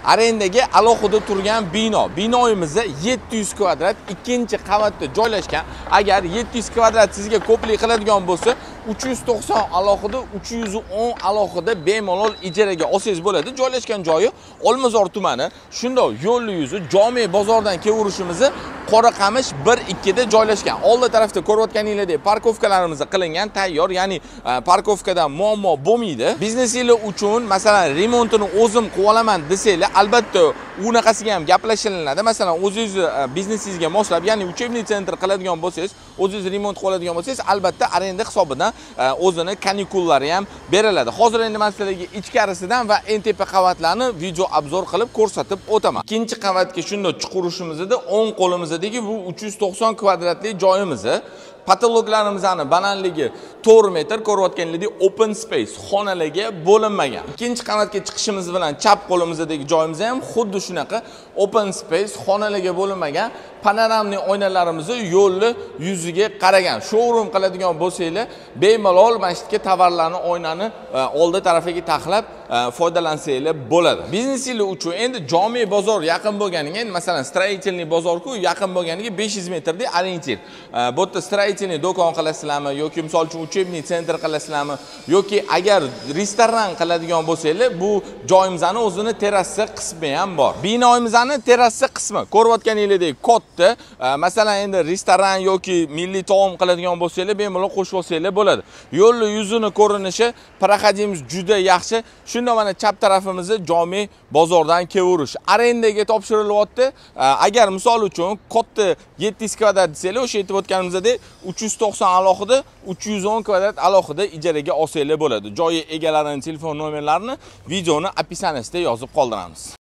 arendaga alohida turgan binoyimiz 700 kvadrat, ikkinchi qavatda joylashgan. Agar 700 kvadrat sizga ko'plik qiladigan bo'lsa, 390 alohida, 310 alohida bemalol ijaraga olsangiz bo'ladi. Joylashgan joyi Olmazor tumani, shundoq yo'l yuzi Jome bozordan kelavurishimiz Qoraqamish 1-2 da joylashgan. Oldi tarafda ko'rayotganingizdek parkovkalarimiz qilingan, tayyor, ya'ni parkovkadan muammo bo'lmaydi. Biznesinglar uchun, masalan, remontini o'zim qilib olaman desanglar, albatta unaqasiga ham gaplashilinadi. Masalan, o'zingiz biznesingizga moslab, ya'ni uchebniy sentr qiladigan bo'lsangiz, o'zingiz remont qiladigan bo'lsangiz, albatta arenda hisobidan o'zini kanikullari ham beriladi. Hozir endi men sizlarga ichkarisidan va eng tepa qavatlarni video obzor qilib ko'rsatib o'taman. Ikkinchi qavatga shunday chiqarishimizda o'ng qo'limizdagi bu 390 kvadratli joyimiz. Patologlarimizni balandligi 4 metr, ko'rayotganingizdek open space, xonalarga bo'linmagan. Ikkinchi qavatga chiqishimiz bilan chap qo'limizdagi joyimiz ham xuddi shunaqa open space, xonalarga bo'linmagan. Panoramli oynalarimiz yo'lni yuziga qaragan. Showroom qiladigan bo'lsanglar, bemalol masjidga tovarlarni oynani oldi tarafiga taxlab foydalansanglar bo'ladi. Biznesinglar uchun endi Jome bozor yaqin bo'lganiga, masalan, stроительный bozor-ku yaqin bo'lganiga 500 metrdek orientir. Bu yerda stроительный do'kon qilasizlarmi yoki misol uchun uchebniy sentr qilasizlarmi yoki agar restoran qiladigan bo'lsanglar, bu joyimizning o'zini terrasa qismi ham bor. Binoyimizning terrasa qismi ko'rayotganingizdek katta. Masalan, endi restoran yoki milliy taom qiladigan bo'lsanglar, bemalol qo'shib olsanglar bo'ladi. Yo'l yuzini ko'rinishi, proxodimiz juda yaxshi. Shunda mana chap tarafimizda Jome bozordan kelaverish. Arendaga topshirilyapti. Agar misol uchun katta 700 kvadrat desanglar, o'sha aytib o'tganimizdek 390 alohida, 310 kvadrat alohida ijaraga olsanglar bo'ladi. Joyi egalarining telefon nomerlarini videoni opisiyatsida yozib qoldiramiz.